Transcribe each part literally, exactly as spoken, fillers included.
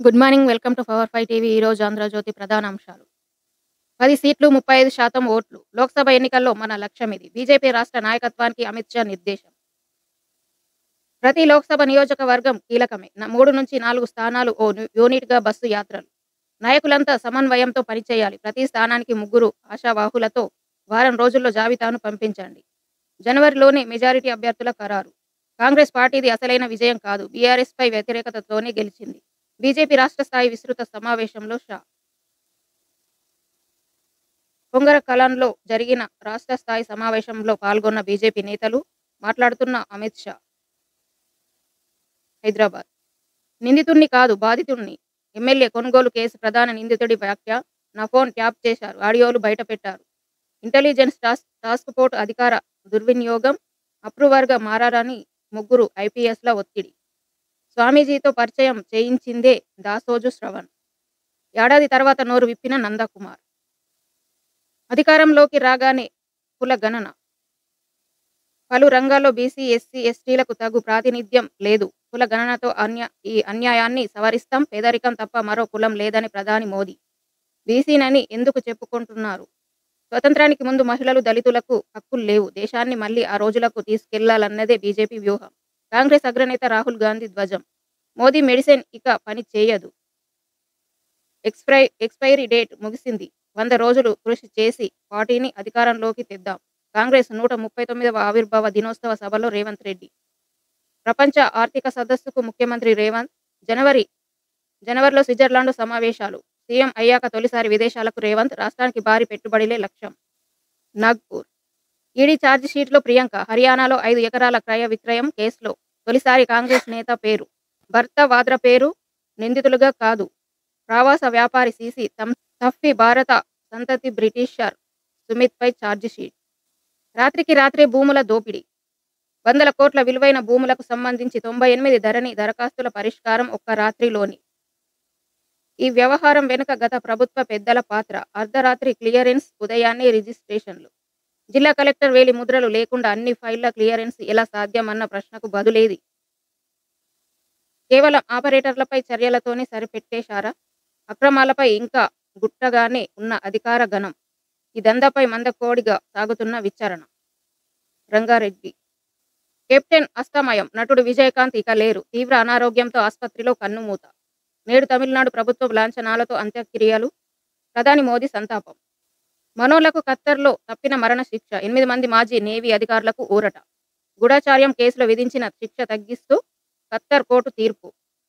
Good morning. Welcome to Power five TV. ఈరోజు ఆంధ్రజ్యోతి ప్రధాన అంశాలు. పది సీట్లు ముప్పై ఐదు శాతం ఓట్లు. లోక్సభ ఎన్నికల్లో మన లక్ష్యమిది. బీజేపీ రాష్ట్ర నాయకత్వానికి అమిత్ షా నిర్దేశం. ప్రతి లోక్సభ నియోజకవర్గం కీలకమే. న- మూడు నుంచి నాలుగు స్థానాలు ఓ ను- యూనిట్గా బస్సు యాత్రలు. నాయకులంతా సమన్వయంతో పనిచేయాలి. ప్రతి స్థానానికి ముగ్గురు ఆశావాహులతో వారం రోజుల్లో జాబితాను పంపించండి. జనవరిలోనే మెజారిటీ అభ్యర్థుల ఖరారు. కాంగ్రెస్ పార్టీది అసలైన విజయం కాదు. బీఆర్ఎస్ పై వ్యతిరేకతతోనే గెలిచింది. బీజేపీ రాష్ట్ర స్థాయి విస్తృత సమావేశంలో షా. పొంగరకలాన్లో జరిగిన రాష్ట్ర స్థాయి సమావేశంలో పాల్గొన్న బీజేపీ నేతలు మాట్లాడుతున్న అమిత్ షా. హైదరాబాద్ నిందితుణ్ణి కాదు బాధితుణ్ణి. ఎమ్మెల్యే కొనుగోలు కేసు ప్రధాన నిందితుడి వ్యాఖ్య. నా ఫోన్ ట్యాప్ చేశారు. ఆడియోలు బయట పెట్టారు. ఇంటెలిజెన్స్ టాస్క్ టాస్క్ ఫోర్స్ అధికార దుర్వినియోగం. అప్రూవర్గా మారారని ముగ్గురు ఐపీఎస్ల ఒత్తిడి. స్వామీజీతో పరిచయం చేయించిందే దాసోజు శ్రవణ్. ఏడాది తర్వాత నోరు విప్పిన నందకుమార్. అధికారంలోకి రాగానే కుల గణన. పలు రంగాల్లో బీసీ, ఎస్సీ, ఎస్టీలకు తగు ప్రాతినిధ్యం లేదు. కుల గణనతో అన్య ఈ అన్యాయాన్ని సవరిస్తాం. పేదరికం తప్ప మరో కులం లేదని ప్రధాని మోదీ. బీసీనని ఎందుకు చెప్పుకుంటున్నారు? స్వతంత్రానికి ముందు మహిళలు, దళితులకు హక్కులు లేవు. దేశాన్ని మళ్లీ ఆ రోజులకు తీసుకెళ్లాలన్నదే బీజేపీ వ్యూహం. కాంగ్రెస్ అగ్రనేత రాహుల్ గాంధీ ధ్వజం. మోదీ మెడిసిన్ ఇక పని చేయదు. ఎక్స్పై ఎక్స్పైరీ డేట్ ముగిసింది. వంద రోజులు కృషి చేసి పార్టీని అధికారంలోకి తెద్దాం. కాంగ్రెస్ నూట ముప్పై తొమ్మిదవ ఆవిర్భావ దినోత్సవ సభలో రేవంత్ రెడ్డి. ప్రపంచ ఆర్థిక సదస్సుకు ముఖ్యమంత్రి రేవంత్. జనవరి జనవరిలో స్విట్జర్లాండ్ సమావేశాలు. సీఎం అయ్యాక తొలిసారి విదేశాలకు రేవంత్. రాష్ట్రానికి భారీ పెట్టుబడులే లక్ష్యం. నాగ్పూర్ ఈడీ ఛార్జ్ షీట్లో ప్రియాంక. హర్యానాలో ఐదు ఎకరాల క్రయ విక్రయం కేసులో తొలిసారి కాంగ్రెస్ నేత పేరు. భర్త వాద్రా పేరు. నిందితులుగా కాదు. ప్రవాస వ్యాపారి సీసీ తఫ్వీ భారత సంతతి బ్రిటిషర్ సుమిత్పై ఛార్జిషీట్. రాత్రికి రాత్రే భూముల దోపిడీ. వందల కోట్ల విలువైన భూములకు సంబంధించి తొంభై ఎనిమిది ధరణి దరఖాస్తుల పరిష్కారం ఒక్క రాత్రిలోని. ఈ వ్యవహారం వెనుక గత ప్రభుత్వ పెద్దల పాత్ర. అర్ధరాత్రి క్లియరెన్స్, ఉదయాన్నే రిజిస్ట్రేషన్లు. జిల్లా కలెక్టర్ వేలి ముద్రలు లేకుండా అన్ని ఫైళ్ల క్లియరెన్స్ ఎలా సాధ్యమన్న ప్రశ్నకు బదులేది? కేవలం ఆపరేటర్లపై చర్యలతోనే సరిపెట్టేశారా? అక్రమాలపై ఇంకా గుట్టగానే ఉన్న అధికార గణం. ఈ దందాపై మందకోడిగా సాగుతున్న విచారణ. రంగారెడ్డి కెప్టెన్ అస్తమయం. నటుడు విజయకాంత్ ఇక లేరు. తీవ్ర అనారోగ్యంతో ఆస్పత్రిలో కన్నుమూత. నేడు తమిళనాడు ప్రభుత్వ లాంఛనాలతో అంత్యక్రియలు. ప్రధాని మోదీ సంతాపం. మనోళ్లకు ఖత్తర్లో తప్పిన మరణ శిక్ష. ఎనిమిది మంది మాజీ నేవీ అధికారులకు ఊరట. గూఢచార్యం కేసులో విధించిన శిక్ష తగ్గిస్తూ ఖత్తర్ కోర్టు తీర్పు.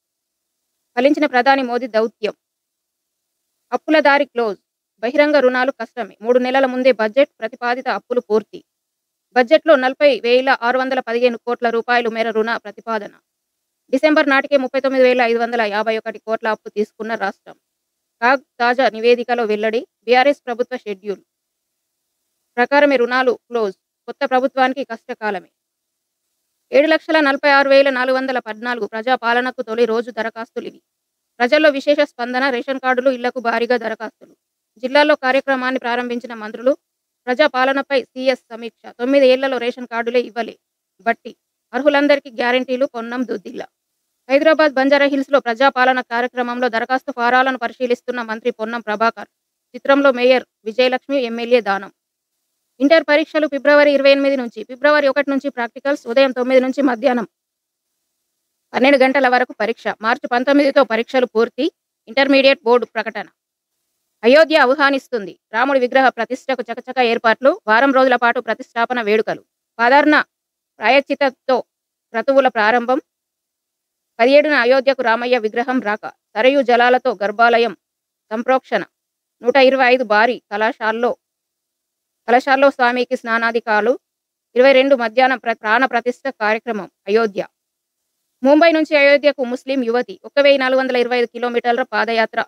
ఫలించిన ప్రధాని మోదీ దౌత్యం. అప్పుల దారి క్లోజ్. బహిరంగ రుణాలు కష్టమే. మూడు నెలల ముందే బడ్జెట్ ప్రతిపాదిత అప్పులు పూర్తి. బడ్జెట్లో నలభై వేల ఆరు వందల పదిహేను కోట్ల రూపాయలు మేర రుణ ప్రతిపాదన. డిసెంబర్ నాటికే ముప్పై తొమ్మిది వేల ఐదు వందల యాభై ఒకటి కోట్ల అప్పు తీసుకున్న రాష్ట్రం. కాగ్ తాజా నివేదికలో వెల్లడి. బీఆర్ఎస్ ప్రభుత్వ షెడ్యూల్ ప్రకారమే రుణాలు క్లోజ్. కొత్త ప్రభుత్వానికి కష్టకాలమే. ఏడు లక్షల నలభై ఆరు వేల నాలుగు వందల పద్నాలుగు ప్రజాపాలనకు తొలి రోజు దరఖాస్తులు ఇవి. ప్రజల్లో విశేష స్పందన. రేషన్ కార్డులు, ఇళ్లకు భారీగా దరఖాస్తులు. జిల్లాల్లో కార్యక్రమాన్ని ప్రారంభించిన మంత్రులు. ప్రజాపాలనపై సీఎస్ సమీక్ష. తొమ్మిది ఏళ్లలో రేషన్ కార్డులే ఇవ్వలే బట్టి అర్హులందరికీ గ్యారంటీలు. పొన్నం దుద్దిల్ల. హైదరాబాద్ బంజారాహిల్స్లో ప్రజాపాలన కార్యక్రమంలో దరఖాస్తు ఫారాలను పరిశీలిస్తున్న మంత్రి పొన్నం ప్రభాకర్. చిత్రంలో mayor Vijayalakshmi, MLA Danam. Inter పరీక్షలు ఫిబ్రవరి ఇరవై ఎనిమిది నుంచి. ఫిబ్రవరి ఒకటి నుంచి ప్రాక్టికల్స్. ఉదయం తొమ్మిది నుంచి మధ్యాహ్నం పన్నెండు గంటల వరకు పరీక్ష. మార్చి పంతొమ్మిదితో పరీక్షలు పూర్తి. ఇంటర్మీడియట్ బోర్డు ప్రకటన. అయోధ్య ఆహ్వానిస్తుంది. రాముడి విగ్రహ ప్రతిష్టకు చకచక ఏర్పాట్లు. వారం రోజుల పాటు ప్రతిష్టాపన వేడుకలు. సాధారణ ప్రాయశ్చిత్తతో క్రతువుల ప్రారంభం. పదిహేడున అయోధ్యకు రామయ్య విగ్రహం రాక. సరయూ జలాలతో గర్భాలయం సంప్రోక్షణ. నూట ఇరవై ఐదు భారీ కళాశాలలో కళాశాలలో స్వామికి స్నానాధికారులు. ఇరవై రెండు మధ్యాహ్నం ప్ర ప్రాణ ప్రతిష్ఠ కార్యక్రమం. అయోధ్య. ముంబై నుంచి అయోధ్యకు ముస్లిం యువతి. ఒక వెయ్యి నాలుగు వందల ఇరవై ఐదు కిలోమీటర్ల పాదయాత్ర.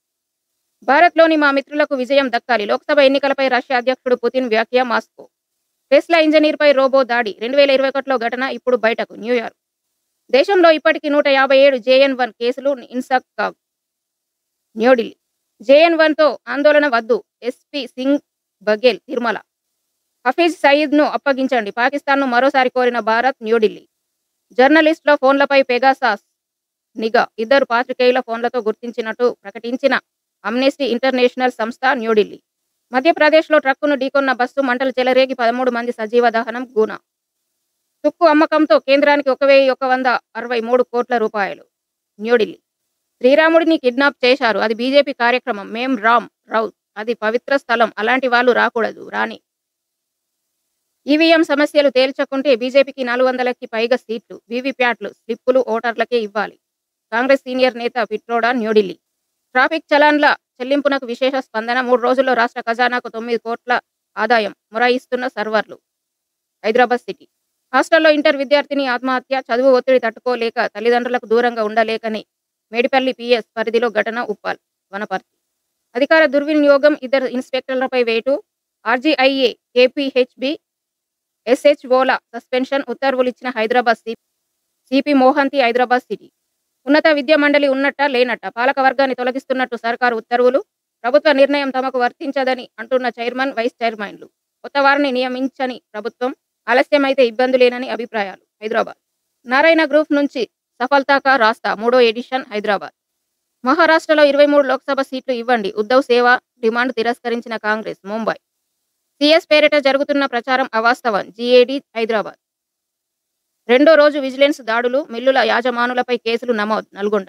భారత్లోని మా మిత్రులకు విజయం దక్కాలి. లోక్సభ ఎన్నికలపై రష్యా అధ్యక్షుడు పుతిన్ వ్యాఖ్య. మాస్కో టెస్లా ఇంజనీర్పై రోబో దాడి. రెండు వేల ఇరవై ఒకటిలో ఘటన ఇప్పుడు బయటకు. న్యూయార్క్ దేశంలో ఇప్పటికీ నూట యాభై ఏడు జేఎన్ వన్ కేసులు. INSACOG. న్యూఢిల్లీ జేఎన్ వన్తో ఆందోళన వద్దు. ఎస్పీ సింగ్ బఘేల్. తిరుమల హఫీజ్ సయీద్ను అప్పగించండి. పాకిస్తాన్ను మరోసారి కోరిన భారత్. న్యూఢిల్లీ జర్నలిస్టుల ఫోన్లపై పెగాసాస్ నిఘా ఇద్దరు పాత్రికేయుల ఫోన్లతో గుర్తించినట్టు ప్రకటించిన అమ్నెస్టీ ఇంటర్నేషనల్ సంస్థ న్యూఢిల్లీ. మధ్యప్రదేశ్లో ట్రక్కును ఢీకొన్న బస్సు మంటలు చెలరేగి పదమూడు మంది సజీవ దహనం. గూన తుక్కు అమ్మకంతో కేంద్రానికి ఒక వెయ్యి ఒక వంద అరవై మూడు కోట్ల రూపాయలు. న్యూఢిల్లీ శ్రీరాముడిని కిడ్నాప్ చేశారు. అది బీజేపీ కార్యక్రమం. మేం రామ్ రౌత్. అది పవిత్ర స్థలం. అలాంటి వాళ్ళు రాకూడదు. రాణి ఈవీఎం సమస్యలు తేల్చకుంటే బీజేపీకి నాలుగు వందలకి పైగా సీట్లు, వీవీప్యాట్లు, స్లిప్పులు ఓటర్లకే ఇవ్వాలి. కాంగ్రెస్ సీనియర్ నేత పిట్రోడా. న్యూఢిల్లీ ట్రాఫిక్ చలాన్ల చెల్లింపునకు విశేష స్పందన. మూడు రోజుల్లో రాష్ట్ర ఖజానాకు తొమ్మిది కోట్ల ఆదాయం. మొరాయిస్తున్న సర్వర్లు. హైదరాబాద్ సిటీ హాస్టల్లో ఇంటర్ విద్యార్థిని ఆత్మహత్య. చదువు ఒత్తిడి తట్టుకోలేక తల్లిదండ్రులకు దూరంగా ఉండలేకని మేడిపల్లి పీఎస్ పరిధిలో ఘటన. ఉప్పల్ వనపర్తి అధికార దుర్వినియోగం. ఇద్దరు ఇన్స్పెక్టర్లపై వేటు. ఆర్జీఐఏ, కేపీహెచ్బి, ఎస్హెచ్ఓల సస్పెన్షన్ ఉత్తర్వులిచ్చిన Hyderabad CP CP Mohanty. Hyderabad city ఉన్నత విద్యా మండలి ఉన్నట్ట లేనట్ట పాలక వర్గాన్ని తొలగిస్తున్నట్టు సర్కారు ఉత్తర్వులు. ప్రభుత్వ నిర్ణయం తమకు వర్తించదని అంటున్న చైర్మన్, వైస్ చైర్మన్లు. కొత్త వారిని నియమించని ప్రభుత్వం. ఆలస్యమైతే ఇబ్బందులేనని అభిప్రాయాలు. హైదరాబాద్ నారాయణ గ్రూప్ నుంచి సఫల్తా కా రాస్తా. మూడో ఎడిషన్. హైదరాబాద్ మహారాష్ట్రలో ఇరవై మూడు లోక్సభ సీట్లు ఇవ్వండి. ఉద్ధవ్ సేవ డిమాండ్ తిరస్కరించిన కాంగ్రెస్. ముంబై సీఎస్ పేరిట జరుగుతున్న ప్రచారం అవాస్తవం. జీఏడీ. హైదరాబాద్ రెండో రోజు విజిలెన్స్ దాడులు. మిల్లుల యాజమానులపై కేసులు నమోదు. నల్గొండ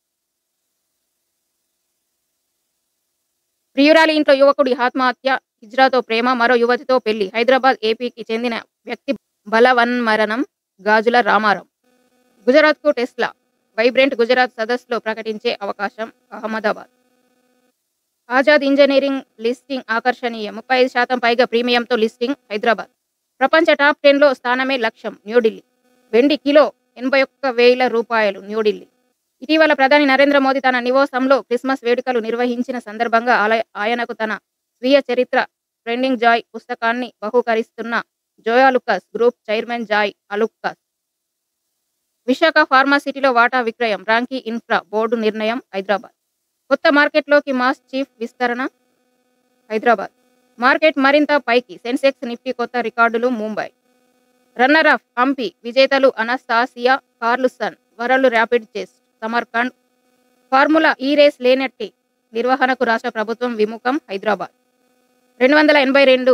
ప్రియురాలి ఇంట్లో యువకుడి ఆత్మహత్య. హిజ్రాతో ప్రేమ, మరో యువతితో పెళ్లి. హైదరాబాద్ ఏపీకి చెందిన వ్యక్తి బలవన్మరణం. గాజుల రామారావు గుజరాత్కు టెస్లా. వైబ్రెంట్ గుజరాత్ సదస్సులో ప్రకటించే అవకాశం. అహ్మదాబాద్ ఆజాద్ ఇంజనీరింగ్ లిస్టింగ్ ఆకర్షణీయం. ముప్పై ఐదు శాతం పైగా ప్రీమియంతో లిస్టింగ్. హైదరాబాద్ ప్రపంచ టాప్ టెన్లో స్థానమే లక్ష్యం. న్యూఢిల్లీ వెండి కిలో ఎనభై ఒక్క వేల రూపాయలు. న్యూఢిల్లీ ఇటీవల ప్రధాని నరేంద్ర మోదీ తన నివాసంలో క్రిస్మస్ వేడుకలు నిర్వహించిన సందర్భంగా ఆయనకు తన స్వీయ చరిత్ర ట్రెండింగ్ జాయ్ పుస్తకాన్ని బహూకరిస్తున్న Joyalukkas group chairman Joy Alukkas. Visakha ఫార్మాసిటీలో వాటా విక్రయం. రాంకీ ఇన్ఫ్రా బోర్డు నిర్ణయం. హైదరాబాద్ కొత్త మార్కెట్లోకి మాస్ చీఫ్ విస్తరణ. హైదరాబాద్ మార్కెట్ మరింత పైకి. సెన్సెక్స్, నిఫ్టీ కొత్త రికార్డులు. Mumbai runner up Humpy. విజేతలు Anastasia, Carlsen. World rapid chess Samarkand. Formula E race లేనట్టి నిర్వహణకు రాష్ట్ర ప్రభుత్వం విముఖం. హైదరాబాద్ రెండు వందల ఎనభై రెండు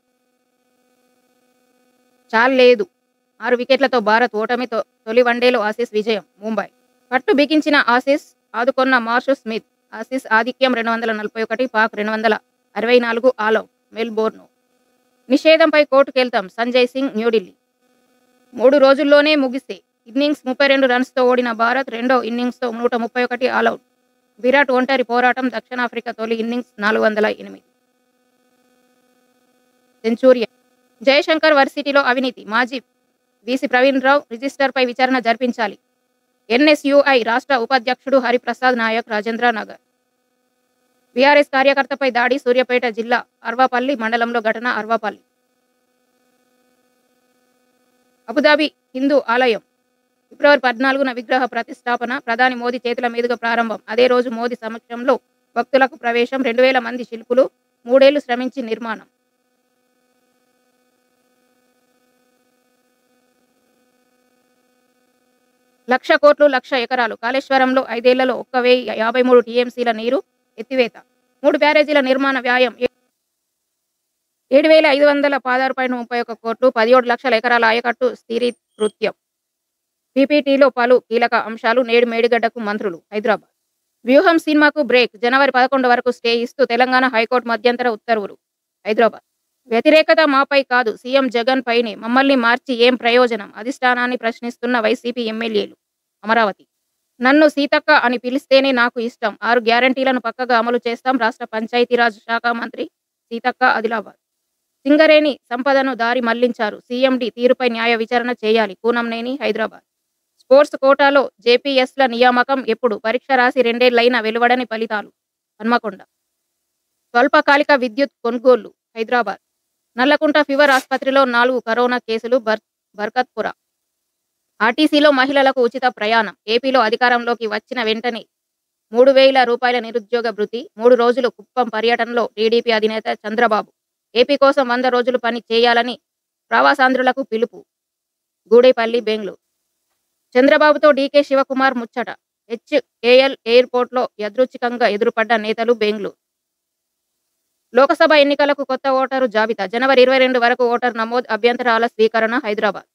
చాల్లేదు. ఆరు వికెట్లతో భారత్ ఓటమి. తొలి వన్డేలో ఆసీస్ విజయం. ముంబై పట్టు బిగించిన ఆసీస్. ఆదుకొన్న మార్ష్ స్మిత్. ఆసీస్ ఆధిక్యం రెండు వందల నలభై ఒకటి. పాక్ రెండు వందల అరవై నాలుగు ఆలౌట్. మెల్బోర్న్ నిషేధంపై కోర్టుకెళ్తాం. సంజయ్ సింగ్. న్యూఢిల్లీ మూడు రోజుల్లోనే ముగిసే ఇన్నింగ్స్. ముప్పై రెండు రన్స్తో ఓడిన భారత్ రెండో ఇన్నింగ్స్తో నూట ముప్పై ఒకటి ఆలౌట్. విరాట్ ఒంటరి పోరాటం. దక్షిణాఫ్రికా తొలి ఇన్నింగ్స్ నాలుగు వందల ఎనిమిది సెంచూరియన్. జయశంకర్ వర్సిటీలో అవినీతి. మాజీ వీసీ ప్రవీణ్ రావు రిజిస్టర్పై విచారణ జరిపించాలి. ఎన్ఎస్యుఐ రాష్ట్ర ఉపాధ్యక్షుడు హరిప్రసాద్ నాయక్. రాజేంద్ర నగర్ బీఆర్ఎస్ కార్యకర్తపై దాడి. సూర్యాపేట జిల్లా అర్వాపల్లి మండలంలో ఘటన. అర్వాపల్లి అబుదాబి హిందూ ఆలయం ఫిబ్రవరి పద్నాలుగున విగ్రహ ప్రతిష్టాపన. ప్రధాని మోదీ చేతుల మీదుగా ప్రారంభం. అదే రోజు మోదీ సమక్షంలో భక్తులకు ప్రవేశం. రెండు వేల మంది శిల్పులు మూడేళ్లు శ్రమించి నిర్మాణం. లక్ష కోట్లు లక్ష ఎకరాలు. కాళేశ్వరంలో ఐదేళ్లలో ఒక్క వెయ్యి యాభై మూడు టీఎంసీల నీరు ఎత్తివేత. మూడు బ్యారేజీల నిర్మాణ వ్యయం ఏడు వేల ఐదు వందల పదహారు పాయింట్ ముప్పై ఒక్క కోట్లు. పదిహేడు లక్షల ఎకరాల ఆయకట్టు స్థిరీకృత్యం. పీపీటీలో పలు కీలక అంశాలు. నేడు మేడిగడ్డకు మంత్రులు. హైదరాబాద్ వ్యూహం సినిమాకు బ్రేక్. జనవరి పదకొండు వరకు స్టే ఇస్తూ తెలంగాణ హైకోర్టు మధ్యంతర ఉత్తర్వులు. హైదరాబాద్ వ్యతిరేకత మాపై కాదు, సీఎం జగన్ పైనే. మమ్మల్ని మార్చి ఏం ప్రయోజనం? అధిష్టానాన్ని ప్రశ్నిస్తున్న వైసీపీ ఎమ్మెల్యేలు. అమరావతి నన్ను సీతక్క అని పిలిస్తేనే నాకు ఇష్టం. ఆరు గ్యారంటీలను పక్కగా అమలు చేస్తాం. రాష్ట్ర పంచాయతీరాజ్ శాఖ మంత్రి సీతక్క. ఆదిలాబాద్ సింగరేణి సంపదను దారి మళ్లించారు. సీఎండీ తీరుపై న్యాయ విచారణ చేయాలి. కూనంనేని. హైదరాబాద్ స్పోర్ట్స్ కోటాలో జేపీఎస్ల నియామకం ఎప్పుడు? పరీక్ష రాసి రెండేళ్లైనా వెలువడని ఫలితాలు. హన్మకొండ స్వల్పకాలిక విద్యుత్ కొనుగోళ్లు. హైదరాబాద్ నల్లకుంట ఫీవర్ ఆసుపత్రిలో నాలుగు కరోనా కేసులు. బర్ బర్కత్పుర ఆర్టీసీలో మహిళలకు ఉచిత ప్రయాణం. ఏపీలో అధికారంలోకి వచ్చిన వెంటనే మూడు వేల రూపాయల నిరుద్యోగ భృతి. మూడు రోజులు కుప్పం పర్యటనలో టీడీపీ అధినేత చంద్రబాబు. ఏపీ కోసం వంద రోజులు పని చేయాలని ప్రవాసాంధ్రులకు పిలుపు. గూడేపల్లి. బెంగళూరు చంద్రబాబుతో డీకే శివకుమార్ ముచ్చట. హెచ్ఏఎల్ ఎయిర్పోర్ట్లో యాదృచ్ఛికంగా ఎదురుపడ్డ నేతలు బెంగళూరు. లోకసభ ఎన్నికలకు కొత్త ఓటరు జాబితా జనవరి ఇరవై రెండు వరకు ఓటరు నమోదు, అభ్యంతరాల స్వీకరణ. హైదరాబాద్.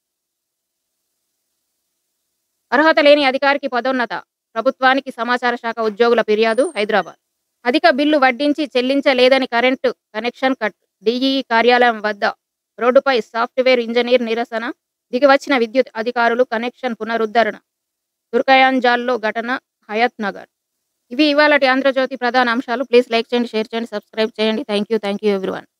అర్హత లేని అధికారికి పదోన్నత, ప్రభుత్వానికి సమాచార శాఖ ఉద్యోగుల ఫిర్యాదు. హైదరాబాద్. అధిక బిల్లు వడ్డించి చెల్లించలేదని కరెంటు కనెక్షన్ కట్. డీఈఈ కార్యాలయం వద్ద రోడ్డుపై సాఫ్ట్వేర్ ఇంజనీర్ నిరసన. దిగివచ్చిన విద్యుత్ అధికారులు కనెక్షన్ పునరుద్ధరణ. తుర్కయాంజాల్లో ఘటన. హయత్ నగర్. ఇవి ఇవాళటి ఆంధ్రజ్యోతి ప్రధాన అంశాలు. ప్లీజ్ లైక్ చేయండి, షేర్ చేయండి, సబ్స్క్రైబ్ చేయండి. Thank you thank you everyone.